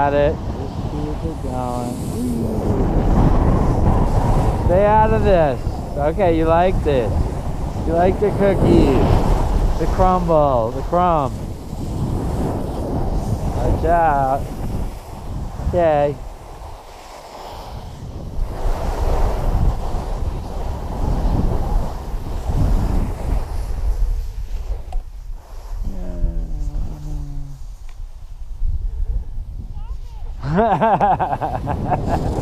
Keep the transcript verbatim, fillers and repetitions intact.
got it. Just keep it going. Stay out of this. Okay, you like this. You like the cookies. The crumble. The crumb. Watch out. Okay. Ha ha ha ha ha.